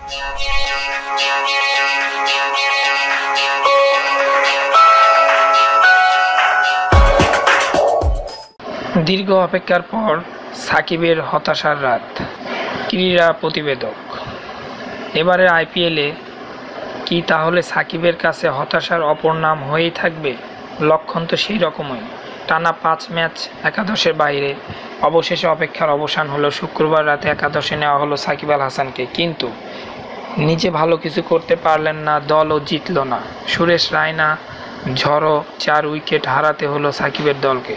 দীর্ঘ অপেক্ষার পর সাকিবের হতাশার রাত। ক্রীড়া প্রতিবেদক। এবারের আইপিএলে কি তাহলে সাকিবের কাছে হতাশার অপর নাম হয়েই থাকবে? লক্ষণ তো সেই রকমই। টানা 5 ম্যাচ একাদশের বাইরে। অবশেষে অপেক্ষার অবসান হলো। শুক্রবার রাতে একাদশে নেওয়া হলো সাকিব আল হাসানকে, কিন্তু নিজে ভালো কিছু করতে পারলেন না, দলও জিতল না। সুরেশ রায়না ঝড়ো 4 উইকেট হারাতে হলো সাকিবের দলকে।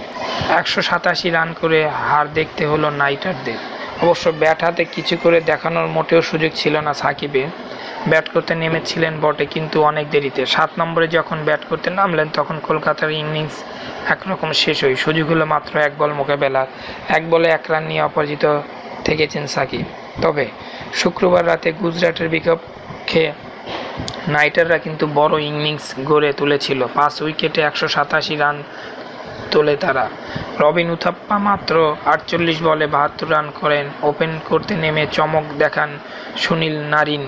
187 রান করে হার দেখতে হলো নাইটারদের। অবশ্য ব্যাট হাতে কিছু করে দেখানোর মোটেও সুযোগ ছিল না সাকিবের। ব্যাট করতে নেমেছিলেন বটে, কিন্তু অনেক দেরিতে। 7 নম্বরে যখন ব্যাট করতে নামলেন তখন কলকাতার ইনিংস একরকম শেষ হয়ে সুযোগ হলো মাত্র 1 বল মোকাবেলার। 1 বলে 1 রান নিয়ে অপরাজিত থেকেছেন সাকিব। তবে শুক্রবার রাতে গুজরাটের বিপক্ষে নাইটাররা কিন্তু বড় ইনিংস গড়ে তুলেছিল। 5 উইকেটে 187 রান তোলে তারা। রবিন উথাপ্পা মাত্র 48 বলে 72 রান করেন। ওপেন করতে নেমে চমক দেখান সুনীল নারিন।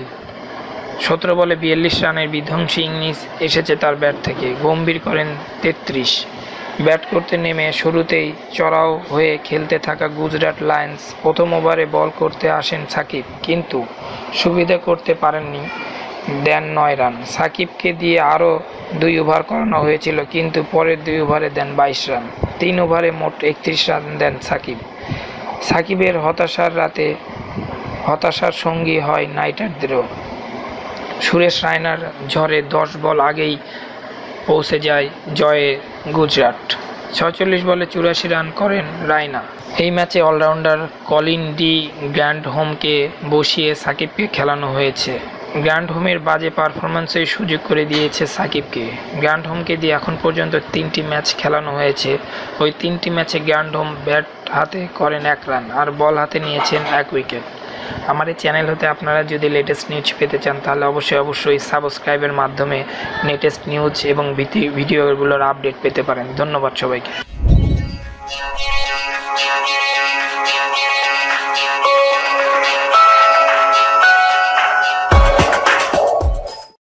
17 বলে 42 রানের বিধ্বংসী ইনিংস এসেছে তার ব্যাট থেকে। গম্ভীর করেন 33। ব্যাট করতে নেমে শুরুতেই চড়াও হয়ে খেলতে থাকা গুজরাট লায়ন্স প্রথম ওভারে বল করতে আসেন সাকিব, কিন্তু সুবিধা করতে পারেননি। দেন 9 রান। সাকিবকে দিয়ে আরও 2 ওভার করানো হয়েছিল, কিন্তু পরের 2 ওভারে দেন 22 রান। 3 ওভারে মোট 31 রান দেন সাকিব। সাকিবের হতাশার রাতে হতাশার সঙ্গী হয় নাইটারদেরও। সুরেশ রায়নার ঝড়ে 10 বল আগেই পৌঁছে যায় জয়ে গুজরাট। 46 বলে 84 রান করেন রায়না। এই ম্যাচে অলরাউন্ডার কলিন ডি গ্র্যান্ডহোমকে বসিয়ে সাকিবকে খেলানো হয়েছে। গ্র্যান্ডহোমের বাজে পারফরম্যান্সের সুযোগ করে দিয়েছে সাকিবকে। গ্র্যান্ডহোমকে দিয়ে এখন পর্যন্ত 3টি ম্যাচ খেলানো হয়েছে। ওই 3টি ম্যাচে গ্র্যান্ডহোম ব্যাট হাতে করেন 1 রান আর বল হাতে নিয়েছেন 1 উইকেট। আমার এই চ্যানেল হতে আপনারা যদি লেটেস্ট নিউজ পেতে চান তাহলে অবশ্যই সাবস্ক্রাইবের মাধ্যমে লেটেস্ট নিউজ এবং ভিডিওগুলোর আপডেট পেতে পারেন। ধন্যবাদ সবাইকে।